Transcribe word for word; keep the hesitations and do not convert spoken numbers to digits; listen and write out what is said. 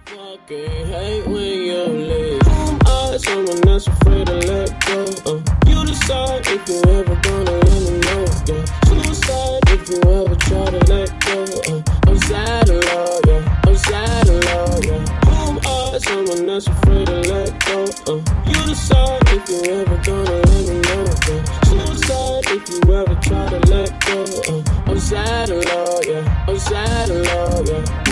Fucking hate when you leave. I'm someone that's afraid to let go. Uh, you decide if you ever gonna let me know. Yeah, suicide if you ever try to let go. Uh, I'm sad and low, yeah. I'm sad and low, yeah. I'm uh, someone that's afraid to let go. Uh, you decide if you ever gonna let me know. Yeah, suicide if you ever try to let go. Uh, I'm sad and low, yeah. I'm sad and low, yeah.